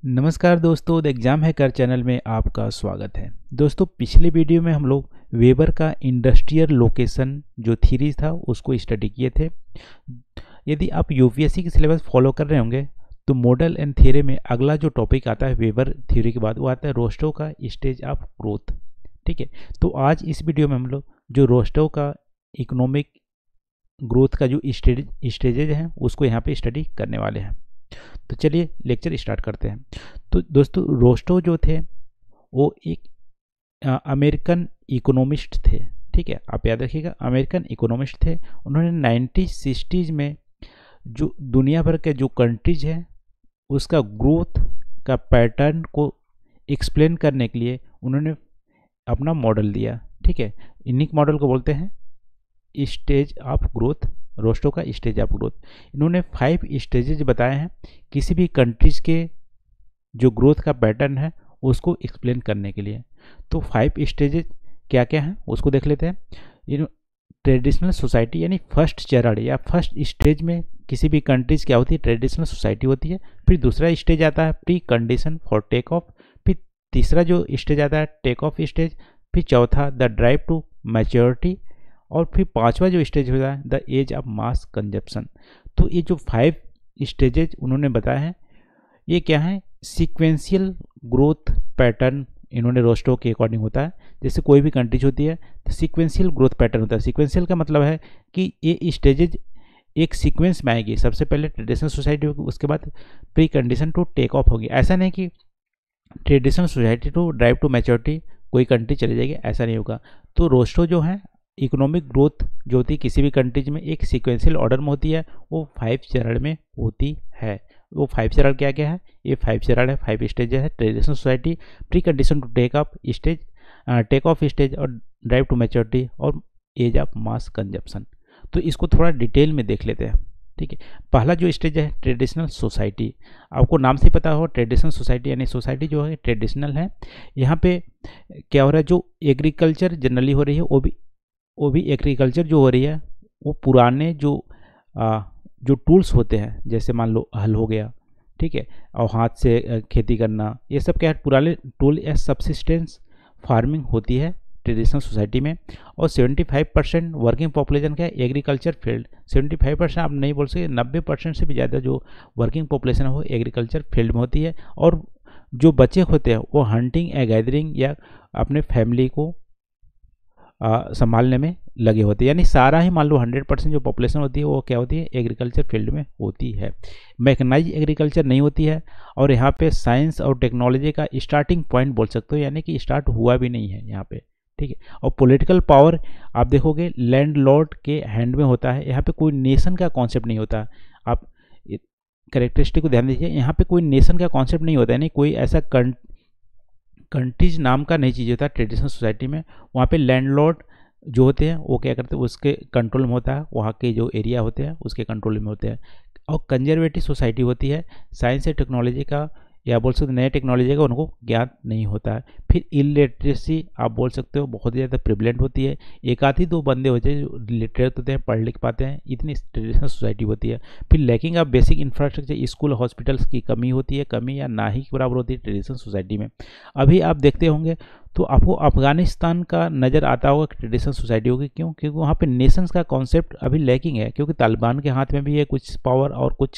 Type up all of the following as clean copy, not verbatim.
नमस्कार दोस्तों, the exam hacker channel में आपका स्वागत है। दोस्तों, पिछले वीडियो में हम लोग वेबर का इंडस्ट्रियल लोकेशन जो थ्योरी था उसको स्टडी किए थे। यदि आप यूपीएससी की सिलेबस फॉलो कर रहे होंगे तो मॉडल एंड थ्योरी में अगला जो टॉपिक आता है वेबर थ्योरी के बाद वो आता है रोस्टो का स्टेज ऑफ ग्रोथ। ठीक है, तो आज इस वीडियो में हम लोग जो रोस्टो का इकोनॉमिक ग्रोथ का जो स्टेजेज हैं उसको यहाँ पे स्टडी करने वाले हैं। तो चलिए लेक्चर स्टार्ट करते हैं। तो दोस्तों, रोस्टो जो थे वो एक अमेरिकन इकोनॉमिस्ट थे। ठीक है, आप याद रखिएगा, अमेरिकन इकोनॉमिस्ट थे। उन्होंने 1960s में जो दुनिया भर के जो कंट्रीज हैं उसका ग्रोथ का पैटर्न को एक्सप्लेन करने के लिए उन्होंने अपना मॉडल दिया। ठीक है, इन्हीं मॉडल को बोलते हैं स्टेज ऑफ ग्रोथ, रोस्टो का स्टेज ऑफ ग्रोथ। इन्होंने 5 स्टेजेज बताए हैं किसी भी कंट्रीज के जो ग्रोथ का पैटर्न है उसको एक्सप्लेन करने के लिए। तो 5 स्टेजेज क्या क्या हैं उसको देख लेते हैं। ट्रेडिशनल सोसाइटी यानी फर्स्ट चरण या फर्स्ट स्टेज में किसी भी कंट्रीज क्या होती है, ट्रेडिशनल सोसाइटी होती है। फिर दूसरा स्टेज आता है pre condition for take off. फिर तीसरा जो स्टेज आता है टेक ऑफ स्टेज। फिर चौथा द ड्राइव टू मैच्योरिटी। और फिर पांचवा जो स्टेज होता है the age of mass consumption. तो ये जो 5 स्टेजेज उन्होंने बताए हैं ये क्या है, सीक्वेंशियल ग्रोथ पैटर्न इन्होंने रोस्टो के अकॉर्डिंग होता है। जैसे कोई भी कंट्रीज होती है तो सीक्वेंशियल ग्रोथ पैटर्न होता है। सीक्वेंशियल का मतलब है कि ये स्टेजेज एक सीक्वेंस में आएगी। सबसे पहले ट्रेडिशनल सोसाइटी होगी, उसके बाद pre condition to take off होगी। ऐसा नहीं कि traditional society to drive to maturity कोई कंट्री चली जाएगी, ऐसा नहीं होगा। तो रोस्टो जो है इकोनॉमिक ग्रोथ जो होती है किसी भी कंट्रीज में एक सीक्वेंशियल ऑर्डर में होती है, वो 5 चरण में होती है। वो 5 चरण क्या क्या है, ये 5 चरण है, 5 स्टेज है। Traditional society, pre condition to take off stage, take off stage और ड्राइव टू मैच्योरिटी और एज ऑफ मास कंजप्शन। तो इसको थोड़ा डिटेल में देख लेते हैं। ठीक है, पहला जो स्टेज है ट्रेडिशनल सोसाइटी। आपको नाम से पता हो ट्रेडिशनल सोसाइटी यानी सोसाइटी जो है ट्रेडिशनल है। यहाँ पे क्या हो रहा है, जो एग्रीकल्चर जनरली हो रही है वो भी एग्रीकल्चर जो हो रही है वो पुराने जो टूल्स होते हैं, जैसे मान लो हल हो गया, ठीक है, और हाथ से खेती करना, ये सब क्या है पुराने टूल या सब्सिस्टेंस फार्मिंग होती है ट्रेडिशनल सोसाइटी में। और 75% वर्किंग पॉपुलेशन का है एग्रीकल्चर फील्ड। 75% आप नहीं बोल सकते, 90% से भी ज़्यादा जो वर्किंग पॉपुलेशन है वो एग्रीकल्चर फील्ड में होती है। और जो बच्चे होते हैं वो हंटिंग या गैदरिंग या अपने फैमिली को संभालने में लगे होते हैं। यानी सारा ही मान लो 100% जो पॉपुलेशन होती है वो क्या होती है, एग्रीकल्चर फील्ड में होती है। मैकेनाइज एग्रीकल्चर नहीं होती है। और यहाँ पे साइंस और टेक्नोलॉजी का स्टार्टिंग पॉइंट बोल सकते हो, यानी कि स्टार्ट हुआ भी नहीं है यहाँ पे। ठीक है, और पॉलिटिकल पावर आप देखोगे लैंडलॉर्ड के हैंड में होता है। यहाँ पे कोई नेशन का कॉन्सेप्ट नहीं होता। आप कैरेक्टरिस्टिक को ध्यान दीजिए, यहाँ पे कोई नेशन का कॉन्सेप्ट नहीं होता, यानी कोई ऐसा कंट्रीज नाम का नहीं चीज़ होता ट्रेडिशनल सोसाइटी में। वहाँ पे लैंडलॉर्ड जो होते हैं वो क्या करते हैं, उसके कंट्रोल में होता है, वहाँ के जो एरिया होते हैं उसके कंट्रोल में होते हैं। और कंजर्वेटिव सोसाइटी होती है, साइंस या टेक्नोलॉजी का या बोल सकते नए टेक्नोलॉजी का उनको ज्ञान नहीं होता है। फिर इलिटरेसी आप बोल सकते हो बहुत ज़्यादा प्रिवलेंट होती है। एक आध ही 2 बंदे होते हैं जो लिटरेट होते हैं, पढ़ लिख पाते हैं, इतनी ट्रेडिशनल सोसाइटी होती है। फिर lacking of basic infrastructure, school hospitals की कमी होती है, कमी या ना ही के बराबर होती है ट्रेडिशनल सोसाइटी में। अभी आप देखते होंगे तो आपको अफगानिस्तान का नज़र आता होगा ट्रेडिशनल सोसाइटी होगी। क्यों? क्योंकि वहाँ पे नेशंस का कॉन्सेप्ट अभी लैकिंग है, क्योंकि तालिबान के हाथ में भी है कुछ पावर और कुछ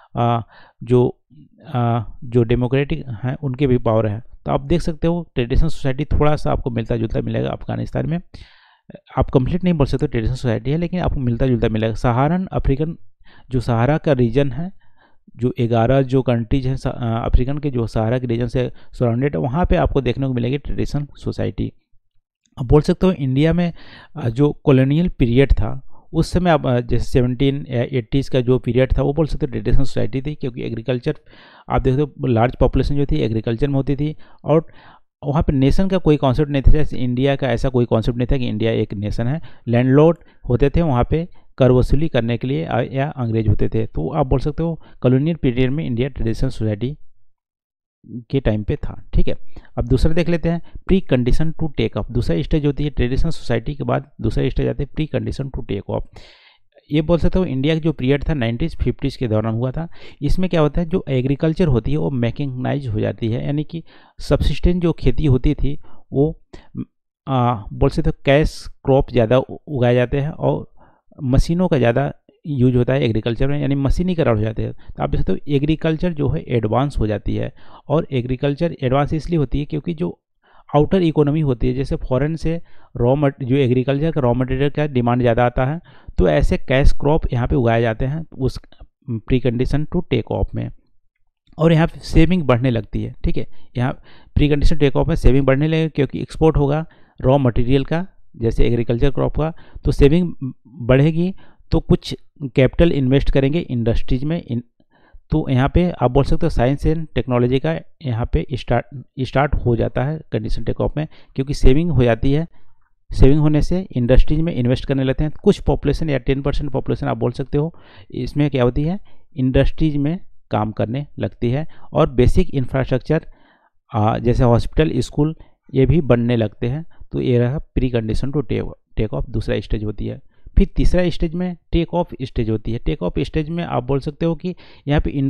जो डेमोक्रेटिक हैं उनके भी पावर है। तो आप देख सकते हो ट्रेडिशनल सोसाइटी थोड़ा सा आपको मिलता जुलता मिलेगा अफगानिस्तान में। आप कंप्लीट नहीं बोल सकते ट्रेडिशनल सोसाइटी है, लेकिन आपको मिलता जुलता मिलेगा। सहारन अफ्रीकन जो सहारा का रीजन है, जो 11 जो कंट्रीज हैं अफ्रीकन के जो सहारा के रीजन से सराउंडेड है, वहाँ पे आपको देखने को मिलेगी ट्रेडिशनल सोसाइटी। अब बोल सकते हो इंडिया में जो कॉलोनियल पीरियड था उस समय आप जैसे 1780s का जो पीरियड था वो बोल सकते हो ट्रेडिशनल सोसाइटी थी, क्योंकि एग्रीकल्चर आप देखते हो लार्ज पॉपुलेशन जो थी एग्रीकल्चर में होती थी। और वहाँ पे नेशन का कोई कॉन्सेप्ट नहीं था, जैसे इंडिया का ऐसा कोई कॉन्सेप्ट नहीं था कि इंडिया एक नेशन है। लैंडलॉर्ड होते थे वहाँ पे कर वसूली करने के लिए या अंग्रेज होते थे। तो आप बोल सकते हो कॉलोनियल पीरियड में इंडिया ट्रेडिशनल सोसाइटी के टाइम पे था। ठीक है, अब दूसरा देख लेते हैं pre condition to take off. दूसरा स्टेज होती है ट्रेडिशनल सोसाइटी के बाद दूसरा स्टेज आती है pre condition to take off. ये बोल सकते हो इंडिया का जो पीरियड था 1950s के दौरान हुआ था। इसमें क्या होता है, जो एग्रीकल्चर होती है वो मैकेनाइज हो जाती है, यानी कि सब्सिस्टेंट जो खेती होती थी वो बोल सकते हो कैश क्रॉप ज़्यादा उगाए जाते हैं और मशीनों का ज़्यादा यूज होता है एग्रीकल्चर में, यानी मशीनीकरण हो जाते हैं। तो आप देख सकते हो एग्रीकल्चर जो है एडवांस हो जाती है, और एग्रीकल्चर एडवांस इसलिए होती है क्योंकि जो आउटर इकोनॉमी होती है, जैसे फॉरेन से जो एग्रीकल्चर का रॉ मटेरियल का डिमांड ज़्यादा आता है, तो ऐसे कैश क्रॉप यहाँ पे उगाए जाते हैं उस pre condition to take off में, और यहाँ पे सेविंग बढ़ने लगती है। ठीक है, यहाँ प्री कंडीशन टेक ऑफ में सेविंग बढ़ने लगेगी क्योंकि एक्सपोर्ट होगा रॉ मटेरियल का, जैसे एग्रीकल्चर क्रॉप का, तो सेविंग बढ़ेगी, तो कुछ कैपिटल इन्वेस्ट करेंगे इंडस्ट्रीज में। तो यहाँ पे आप बोल सकते हो साइंस एंड टेक्नोलॉजी का यहाँ पे स्टार्ट हो जाता है कंडीशन टेक ऑफ में, क्योंकि सेविंग हो जाती है। सेविंग होने से इंडस्ट्रीज में इन्वेस्ट करने लगते हैं। कुछ पॉपुलेशन या 10% पॉपुलेशन आप बोल सकते हो, इसमें क्या होती है, इंडस्ट्रीज में काम करने लगती है, और बेसिक इंफ्रास्ट्रक्चर जैसे हॉस्पिटल, स्कूल, ये भी बनने लगते हैं। तो ये रहा pre condition to take off, दूसरा स्टेज होती है। फिर तीसरा स्टेज में टेक ऑफ स्टेज होती है। टेक ऑफ स्टेज में आप बोल सकते हो कि यहाँ पे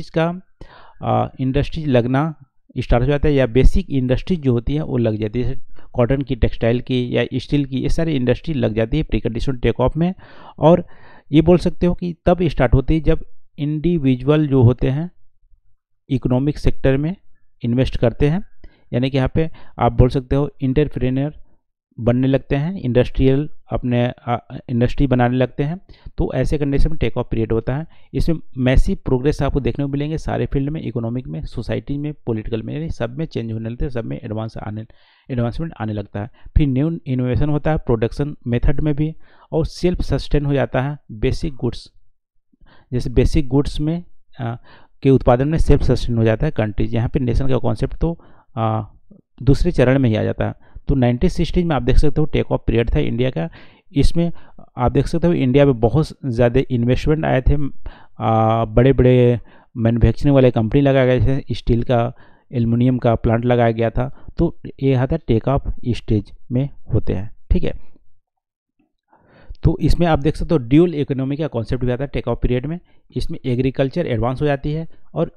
इंडस्ट्रीज लगना स्टार्ट हो जाता है, या बेसिक इंडस्ट्रीज जो होती है वो लग जाती है, जैसे कॉटन की, टेक्सटाइल की या स्टील की, ये सारी इंडस्ट्री लग जाती है प्री कंडीशन टेक ऑफ में। और ये बोल सकते हो कि तब स्टार्ट होती है जब इंडिविजुअल जो होते हैं इकोनॉमिक सेक्टर में इन्वेस्ट करते हैं, यानी कि यहाँ पे आप बोल सकते हो एंटरप्रेन्योर बनने लगते हैं, इंडस्ट्रियल अपने इंडस्ट्री बनाने लगते हैं। तो ऐसे कंडीशन में टेक ऑफ पीरियड होता है। इसमें मैसिव प्रोग्रेस आपको देखने को मिलेंगे सारे फील्ड में, इकोनॉमिक में, सोसाइटी में, पॉलिटिकल में, यानी सब में चेंज होने लगते हैं, सब में एडवांसमेंट आने लगता है। फिर न्यू इनोवेशन होता है प्रोडक्शन मेथड में भी, और सेल्फ सस्टेन हो जाता है बेसिक गुड्स, जैसे बेसिक गुड्स में के उत्पादन में सेल्फ सस्टेन हो जाता है कंट्रीज। यहाँ पे नेशन का कॉन्सेप्ट तो दूसरे चरण में ही आ जाता है। तो 1960 में आप देख सकते हो टेक ऑफ पीरियड था इंडिया का। इसमें आप देख सकते हो इंडिया में बहुत ज़्यादा इन्वेस्टमेंट आए थे, बड़े बड़े मैन्युफैक्चरिंग वाले कंपनी लगाए गए थे, स्टील का, एल्युमिनियम का प्लांट लगाया गया था। तो ये यहाँ था टेक ऑफ स्टेज में होते हैं। ठीक है, तो इसमें आप देख सकते हो ड्यूल इकोनॉमी का कॉन्सेप्ट भी आता है टेक ऑफ पीरियड में। इसमें एग्रीकल्चर एडवांस हो जाती है, और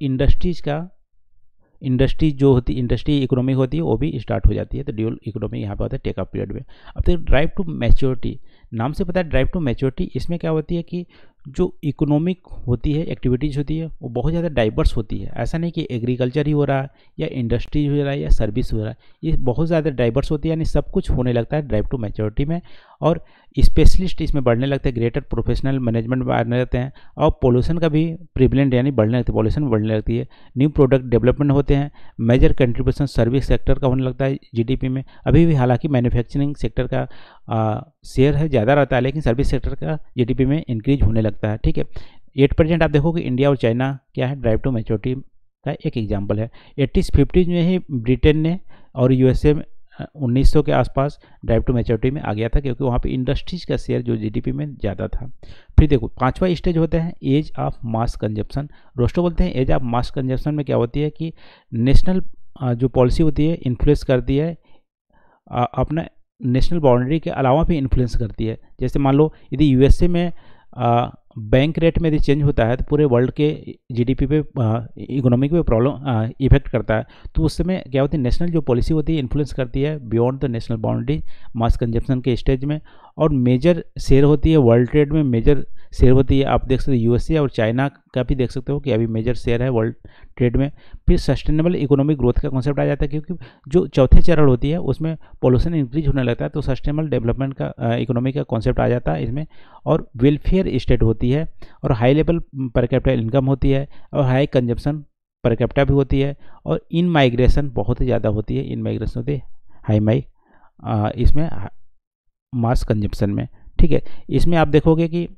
इंडस्ट्री जो होती इंडस्ट्री इकोनॉमी होती है वो भी स्टार्ट हो जाती है। तो ड्यूल इकोनॉमी यहाँ पे होता है टेक ऑफ पीरियड में। अब तक ड्राइव टू मैच्योरिटी, नाम से पता है ड्राइव टू मैच्योरिटी, इसमें क्या होती है कि जो इकोनॉमिक होती है, एक्टिविटीज़ होती है, वो बहुत ज़्यादा डाइवर्स होती है। ऐसा नहीं कि एग्रीकल्चर ही हो रहा है या इंडस्ट्री हो रहा है या सर्विस हो रहा है, ये बहुत ज़्यादा डाइवर्स होती है, यानी सब कुछ होने लगता है ड्राइव टू मैच्योरिटी में। और स्पेशलिस्ट इसमें बढ़ने लगते हैं, ग्रेटर प्रोफेशनल मैनेजमेंट बढ़ने लगते हैं, और पोल्यूशन का भी प्रिवलेंट यानी बढ़ने लगती है, पॉल्यूशन बढ़ने लगती है। न्यू प्रोडक्ट डेवलपमेंट होते हैं, मेजर कंट्रीब्यूशन सर्विस सेक्टर का होने लगता है जीडीपी में। अभी भी हालांकि मैन्युफैक्चरिंग सेक्टर का शेयर है ज़्यादा रहता है, लेकिन सर्विस सेक्टर का जीडीपी में इंक्रीज होने लगता है। ठीक है, 8% आप देखोगे इंडिया और चाइना क्या है ड्राइव टू मैच्योरिटी का एक एग्जाम्पल है। 80s-50s में ही ब्रिटेन ने और यूएसए में 1900 के आसपास ड्राइव टू मैच्योरिटी में आ गया था, क्योंकि वहाँ पे इंडस्ट्रीज का शेयर जो जीडीपी में ज़्यादा था। फिर देखो पांचवा स्टेज होता है age of mass consumption. Rostow बोलते हैं एज ऑफ मास कंजप्शन में क्या होती है कि नेशनल जो पॉलिसी होती है इन्फ्लुएंस करती है, अपना नेशनल बाउंड्री के अलावा भी इन्फ्लुएंस करती है। जैसे मान लो यदि यूएसए में बैंक रेट में यदि चेंज होता है तो पूरे वर्ल्ड के जीडीपी पे, इकोनॉमिक पे प्रॉब्लम इफेक्ट करता है। तो उस समय क्या होती है, नेशनल जो पॉलिसी होती है इन्फ्लुएंस करती है beyond the national boundary mass consumption के स्टेज में। और मेजर शेयर होती है वर्ल्ड ट्रेड में, मेजर शेयर होती है। आप देख सकते हो यूएसए और चाइना का भी देख सकते हो कि अभी मेजर शेयर है वर्ल्ड ट्रेड में। फिर सस्टेनेबल इकोनॉमिक ग्रोथ का कॉन्सेप्ट आ जाता है, क्योंकि जो चौथे चरण होती है उसमें पॉल्यूशन इंक्रीज होने लगता है, तो सस्टेनेबल डेवलपमेंट का इकोनॉमी का कॉन्सेप्ट आ जाता है इसमें। और वेलफेयर स्टेट होती है, और हाई लेवल पर कैपिटल इनकम होती है, और हाई कंजप्शन पर कैपिटा भी होती है, और इन माइग्रेशन बहुत ही ज़्यादा होती है। इन माइग्रेशन होती है हाई इसमें मास कंजप्शन में। ठीक है, इसमें आप देखोगे कि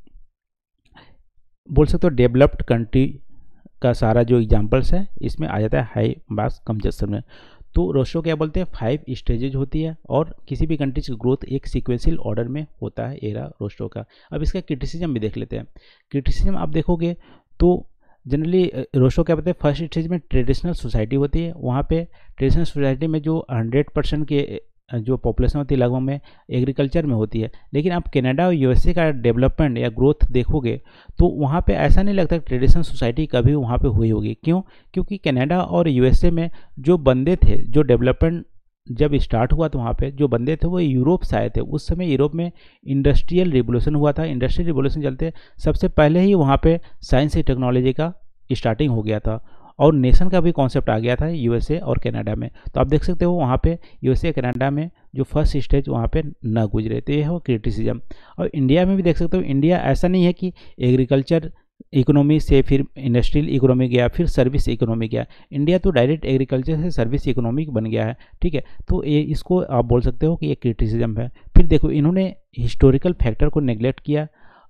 बोल सकते हो डेवलप्ड कंट्री का सारा जो एग्जांपल्स है इसमें आ जाता है हाई मास कंजप्शन में। तो रोस्टो क्या बोलते हैं 5 स्टेजेज होती है, और किसी भी कंट्रीज की ग्रोथ एक सीक्वेंशियल ऑर्डर में होता है एरा रोस्टो का। अब इसका क्रिटिसिज्म भी देख लेते हैं। क्रिटिसिज्म आप देखोगे तो जनरली रोस्टो क्या बोलते हैं, फर्स्ट स्टेज में ट्रेडिशनल सोसाइटी होती है। वहाँ पे ट्रेडिशनल सोसाइटी में जो 100% के जो पॉपुलेशन होती है लगभग में एग्रीकल्चर में होती है। लेकिन आप कनाडा और यूएसए का डेवलपमेंट या ग्रोथ देखोगे तो वहाँ पे ऐसा नहीं लगता ट्रेडिशनल सोसाइटी कभी वहाँ पे हुई होगी। क्यों? क्योंकि कनाडा और यूएसए में जो बंदे थे, जो डेवलपमेंट जब स्टार्ट हुआ तो वहाँ पे जो बंदे थे वो यूरोप से आए थे। उस समय यूरोप में इंडस्ट्रियल रिवोल्यूशन हुआ था। इंडस्ट्रियल रिवोल्यूशन चलते सबसे पहले ही वहाँ पे साइंस और टेक्नोलॉजी का स्टार्टिंग हो गया था और नेशन का भी कॉन्सेप्ट आ गया था यूएसए और कनाडा में। तो आप देख सकते हो वहाँ पे यूएसए कनाडा में जो फर्स्ट स्टेज वहाँ पे न गुजरे, तो ये है क्रिटिसिज्म। और इंडिया में भी देख सकते हो, इंडिया ऐसा नहीं है कि एग्रीकल्चर इकोनॉमी से फिर इंडस्ट्रियल इकोनॉमी गया फिर सर्विस इकोनॉमी गया। इंडिया तो डायरेक्ट एग्रीकल्चर से सर्विस इकोनॉमी बन गया है, ठीक है। तो ये इसको आप बोल सकते हो कि ये क्रिटिसिज्म है। फिर देखो इन्होंने हिस्टोरिकल फैक्टर को नेग्लेक्ट किया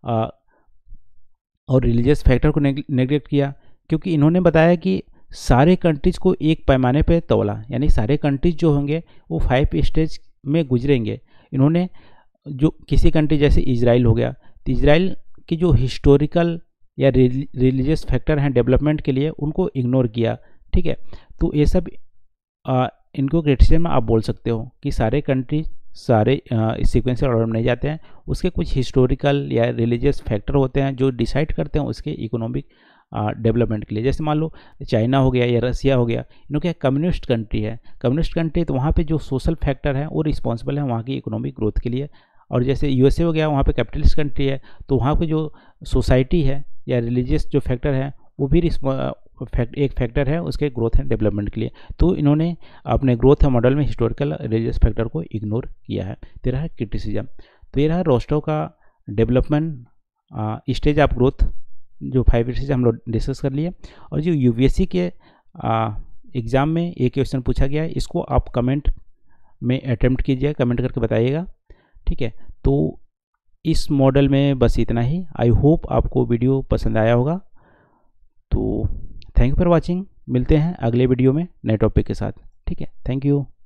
और रिलीजियस फैक्टर को नेग्लेक्ट किया, क्योंकि इन्होंने बताया कि सारे कंट्रीज को एक पैमाने पर तौला, यानी सारे कंट्रीज जो होंगे वो 5 स्टेज में गुजरेंगे। इन्होंने जो किसी कंट्री जैसे इजराइल हो गया, तो इजराइल की जो हिस्टोरिकल या रिलीजियस फैक्टर हैं डेवलपमेंट के लिए उनको इग्नोर किया, ठीक है। तो ये सब इनको क्रिटिसिज्म आप बोल सकते हो कि सारे कंट्री सारे सीक्वेंशियल ऑर्डर में नहीं जाते हैं, उसके कुछ हिस्टोरिकल या रिलीजियस फैक्टर होते हैं जो डिसाइड करते हैं उसके इकोनॉमिक डेवलपमेंट के लिए। जैसे मान लो चाइना हो गया या रसिया हो गया, इनों क्या कम्युनिस्ट कंट्री है, कम्युनिस्ट कंट्री, तो वहाँ पे जो सोशल फैक्टर है वो रिस्पॉन्सिबल है वहाँ की इकोनॉमिक ग्रोथ के लिए। और जैसे यूएसए हो गया, वहाँ पे कैपिटलिस्ट कंट्री है, तो वहाँ पे जो सोसाइटी है या रिलीजियस जो फैक्टर है वो भी एक फैक्टर है उसके ग्रोथ एंड डेवलपमेंट के लिए। तो इन्होंने अपने ग्रोथ मॉडल में हिस्टोरिकल रिलीजियस फैक्टर को इग्नोर किया है। तो रहा क्रिटिसिज्म। तो ये रहा रोस्टो का डेवलपमेंट स्टेज ऑफ ग्रोथ, जो 5 स्टेज हम लोग डिस्कस कर लिए। और जो यूपीएससी के एग्ज़ाम में एक क्वेश्चन पूछा गया है, इसको आप कमेंट में अटेम्प्ट कीजिए, कमेंट करके बताइएगा, ठीक है। तो इस मॉडल में बस इतना ही। आई होप आपको वीडियो पसंद आया होगा। तो थैंक यू फॉर वॉचिंग। मिलते हैं अगले वीडियो में नए टॉपिक के साथ, ठीक है। Thank you.